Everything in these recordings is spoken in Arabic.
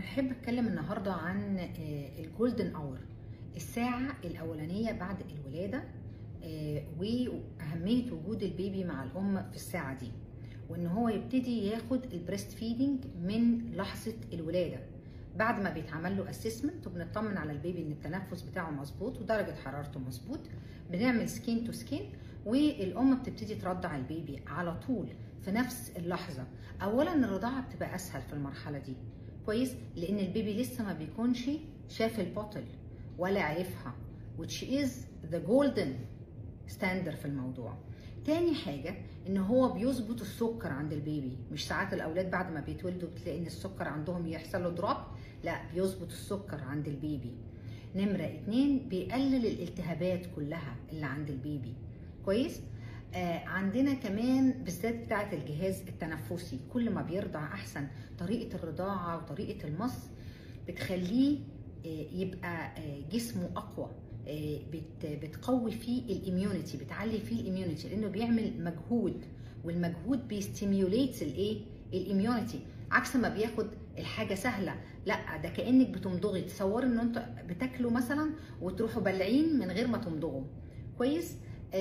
بحب اتكلم النهارده عن الجولدن اور، الساعه الاولانيه بعد الولاده، واهميه وجود البيبي مع الام في الساعه دي، وان هو يبتدي ياخد البريست فيدنج من لحظه الولاده بعد ما بيتعمل له اسسمنت وبنطمن على البيبي ان التنفس بتاعه مظبوط ودرجه حرارته مظبوط. بنعمل سكين تو سكين، والام بتبتدي ترضع البيبي على طول في نفس اللحظه. اولا الرضاعه بتبقى اسهل في المرحله دي، كويس، لان البيبي لسه ما بيكونش شاف البوتل ولا عرفها، which is the golden standard في الموضوع. تاني حاجة ان هو بيظبط السكر عند البيبي، مش ساعات الاولاد بعد ما بيتولدوا بتلاقي ان السكر عندهم يحصل له دروب، لا، بيظبط السكر عند البيبي. نمرة 2 بيقلل الالتهابات كلها اللي عند البيبي، كويس. عندنا كمان بالذات بتاعة الجهاز التنفسي، كل ما بيرضع احسن. طريقة الرضاعة وطريقة المص بتخليه يبقى جسمه اقوى، بتقوي فيه الاميونيتي، بتعلي فيه الاميونيتي، لانه بيعمل مجهود، والمجهود بيستيميوليت الاميونيتي، عكس ما بياخد الحاجه سهله. لا، ده كانك بتمضغي. تصوروا ان انتوا بتاكلوا مثلا وتروحوا بلعين من غير ما تمضغوا، كويس.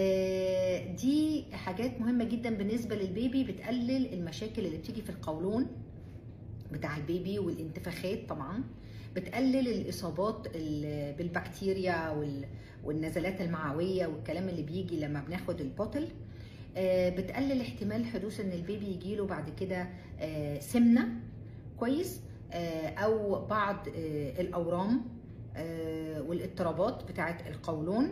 دي حاجات مهمه جدا بالنسبه للبيبي، بتقلل المشاكل اللي بتيجي في القولون بتاع البيبي والانتفاخات، طبعا بتقلل الاصابات بالبكتيريا والنزلات المعويه والكلام اللي بيجي لما بناخد البوتل. بتقلل احتمال حدوث ان البيبي يجيله بعد كده سمنه، كويس، او بعض الاورام والاضطرابات بتاعه القولون.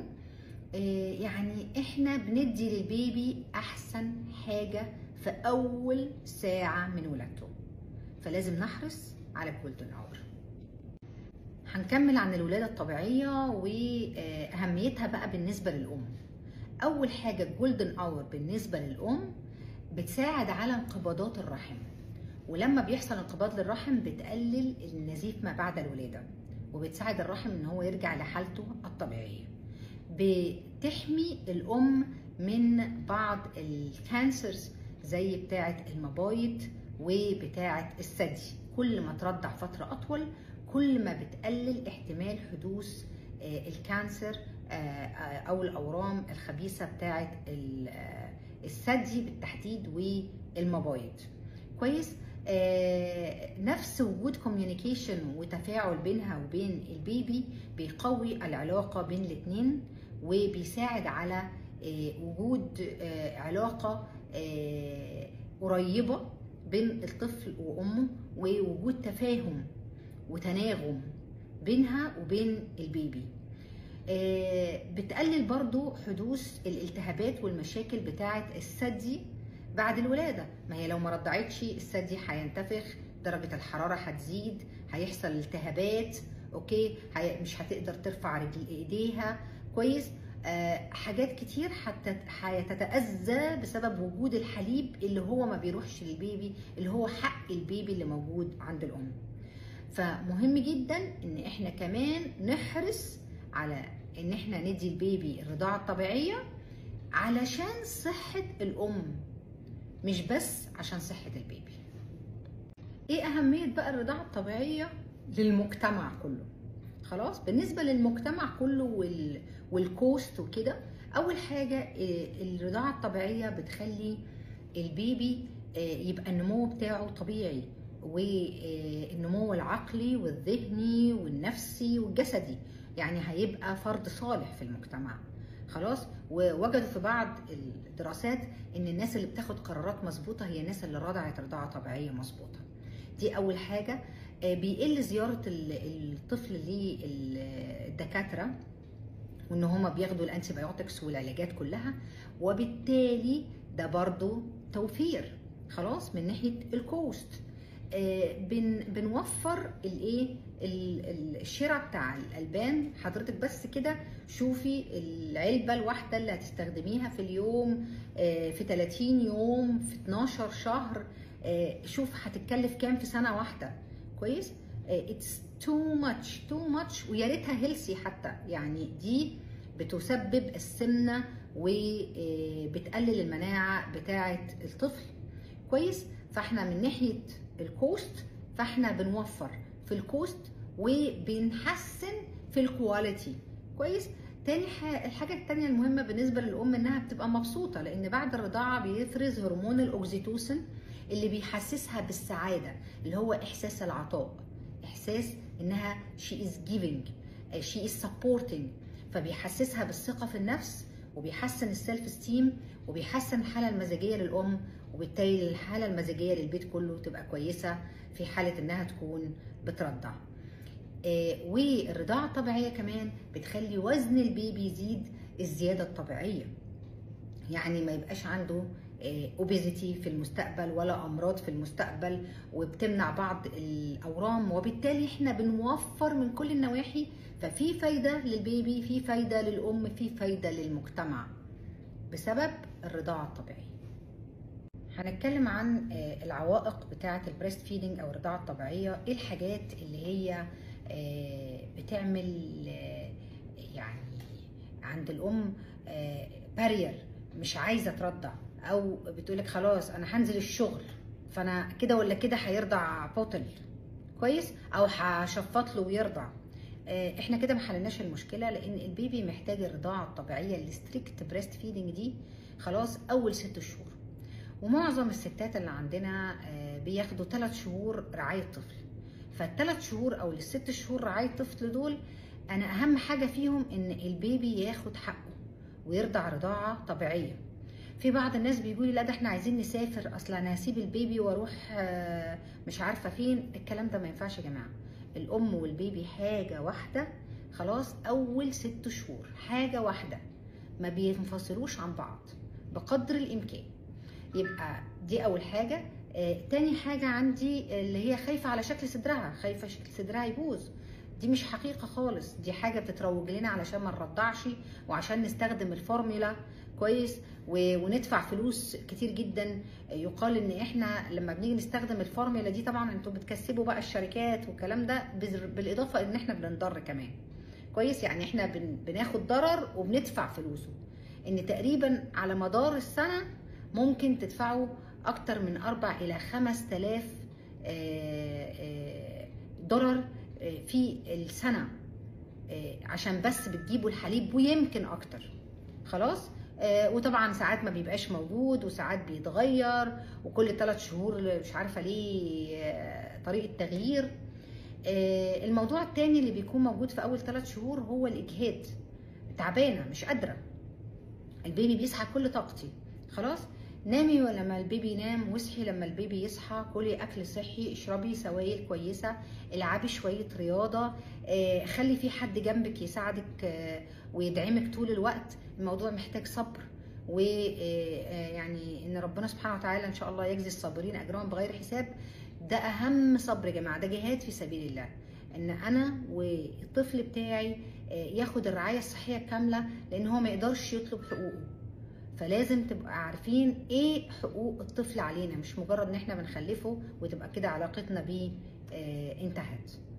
يعني احنا بندي للبيبي احسن حاجه في اول ساعه من ولادته، فلازم نحرص على الجولدن اور. هنكمل عن الولاده الطبيعيه واهميتها بقى بالنسبه للام. اول حاجه الجولدن اور بالنسبه للام بتساعد على انقباضات الرحم، ولما بيحصل انقباض للرحم بتقلل النزيف ما بعد الولاده، وبتساعد الرحم ان هو يرجع لحالته الطبيعيه. بتحمي الام من بعض الكانسرز زي بتاعه المبايض وبتاعه الثدي. كل ما ترضع فتره اطول كل ما بتقلل احتمال حدوث الكانسر او الاورام الخبيثه بتاعه الثدي بالتحديد والمبايض، كويس. نفس وجود كوميونيكيشن وتفاعل بينها وبين البيبي بيقوي العلاقه بين الاثنين، وبيساعد على وجود علاقه قريبه بين الطفل وامه، ووجود تفاهم وتناغم بينها وبين البيبي. بتقلل برضو حدوث الالتهابات والمشاكل بتاعه الثدي بعد الولاده. ما هي لو ما رضعتش الثدي هينتفخ، درجه الحراره هتزيد، هيحصل التهابات، اوكي، مش هتقدر ترفع رجل ايديها، كويس. حاجات كتير هتتأذى بسبب وجود الحليب اللي هو ما بيروحش للبيبي، اللي هو حق البيبي اللي موجود عند الام. فمهم جدا ان احنا كمان نحرص على ان احنا ندي البيبي الرضاعة الطبيعية علشان صحة الام، مش بس عشان صحة البيبي. ايه اهمية بقى الرضاعة الطبيعية للمجتمع كله؟ خلاص، بالنسبة للمجتمع كله والكوست وكده، اول حاجة الرضاعة الطبيعية بتخلي البيبي يبقى النمو بتاعه طبيعي، والنمو العقلي والذهني والنفسي والجسدي، يعني هيبقى فرد صالح في المجتمع. خلاص، ووجدوا في بعض الدراسات ان الناس اللي بتاخد قرارات مظبوطه هي الناس اللي رضعت رضاعه طبيعيه مظبوطه. دي اول حاجه. بيقل زياره الطفل للدكاتره، وان هما بياخدوا الانتي بايوتكس والعلاجات كلها، وبالتالي ده برضو توفير، خلاص، من ناحيه الكوست. بنوفر الشراء بتاع الالبان. حضرتك بس كده شوفي العلبه الواحده اللي هتستخدميها في اليوم، في 30 يوم، في 12 شهر، شوف هتتكلف كام في سنه واحده، كويس. اتس تو ماتش، ويا ريتها هيلسي حتى، يعني دي بتسبب السمنه وبتقلل المناعه بتاعه الطفل، كويس. فاحنا من ناحيه الكوست فاحنا بنوفر في الكوست وبنحسن في الكواليتي. كويس. تاني الحاجه التانيه المهمه بالنسبه للام انها بتبقى مبسوطه، لان بعد الرضاعه بيفرز هرمون الاوكسيتوسين اللي بيحسسها بالسعاده، اللي هو احساس العطاء، احساس انها she is giving she is supporting، فبيحسسها بالثقه في النفس، وبيحسن السيلف استيم، وبيحسن الحاله المزاجيه للام، وبالتالي الحاله المزاجيه للبيت كله تبقى كويسه في حاله انها تكون بترضع. والرضاعه الطبيعيه كمان بتخلي وزن البيبي يزيد الزياده الطبيعيه، يعني ما يبقاش عنده اوبيزيتي في المستقبل ولا امراض في المستقبل، وبتمنع بعض الاورام، وبالتالي احنا بنوفر من كل النواحي، ففي فايده للبيبي، في فايده للام، في فايده للمجتمع بسبب الرضاعه الطبيعيه. هنتكلم عن العوائق بتاعه البريست فيدنج او الرضاعه الطبيعيه. ايه الحاجات اللي هي بتعمل يعني عند الام بارير، مش عايزه ترضع، او بتقولك خلاص انا هنزل الشغل فانا كده ولا كده هيرضع بوتل كويس، او هشفط له ويرضع. احنا كده ما حلناش المشكله، لان البيبي محتاج الرضاعه الطبيعيه الستريكت بريست فيدنج دي خلاص اول 6 شهور. ومعظم الستات اللي عندنا بياخدوا 3 شهور رعايه طفل، فال3 شهور او ال6 شهور رعايه طفل دول انا اهم حاجه فيهم ان البيبي ياخد حقه ويرضع رضاعه طبيعيه. في بعض الناس بيقولوا لا ده احنا عايزين نسافر، اصل انا هسيب البيبي واروح مش عارفه فين. الكلام ده ما ينفعش يا جماعه. الام والبيبي حاجه واحده خلاص، اول 6 شهور حاجه واحده، ما بينفصلوش عن بعض بقدر الامكان. يبقى دي اول حاجه. تاني حاجه عندي اللي هي خايفه على شكل صدرها، خايفه شكل صدرها يبوظ. دي مش حقيقه خالص، دي حاجه بتتروج لنا علشان ما نرضعش وعشان نستخدم الفورميلا كويس وندفع فلوس كتير جدا. يقال ان احنا لما بنيجي نستخدم الفورميلا دي، طبعا انتوا بتكسبوا بقى الشركات والكلام ده، بالاضافه ان احنا بنضر كمان كويس. يعني احنا بناخد ضرر وبندفع فلوسه، ان تقريبا على مدار السنه ممكن تدفعوا اكتر من 4 إلى 5000 دولار في السنه عشان بس بتجيبوا الحليب، ويمكن اكتر خلاص. وطبعا ساعات ما بيبقاش موجود، وساعات بيتغير، وكل 3 شهور مش عارفه ليه طريقه تغيير. الموضوع التاني اللي بيكون موجود في اول 3 شهور هو الاجهاد، تعبانه مش قادره، البيبي بيصحى كل طاقتي خلاص. نامي لما البيبي ينام، واصحي لما البيبي يصحى، كلي اكل صحي، اشربي سوائل كويسه، العبي شويه رياضه، خلي في حد جنبك يساعدك ويدعمك طول الوقت. الموضوع محتاج صبر، ويعني ان ربنا سبحانه وتعالى ان شاء الله يجزي الصابرين اجرهم بغير حساب. ده اهم صبر يا جماعه، ده جهاد في سبيل الله، ان انا والطفل بتاعي ياخد الرعايه الصحيه الكامله، لان هو ما يقدرش يطلب حقوقه. فلازم تبقى عارفين ايه حقوق الطفل علينا، مش مجرد ان احنا بنخلفه وتبقى كده علاقتنا بيه انتهت.